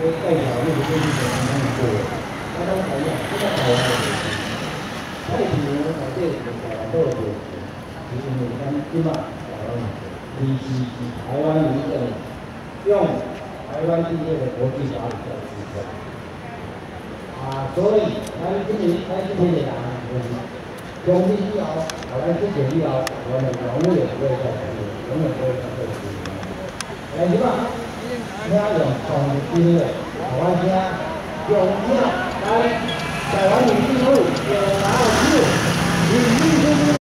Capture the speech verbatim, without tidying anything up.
代表那个就是怎么样过，啊，咱台湾，这个台湾太平洋内底是台湾岛的，就是因为咱即马台湾维持是台湾民政用台湾地界的国际法理在支撑，啊，所以咱今年咱今天的人就是。从今以后，台湾之前以后，我们永远不会再改变，永远不会再改变。哎，是吧？听用从今的台湾听，用听来台湾民主，用老酒，民主。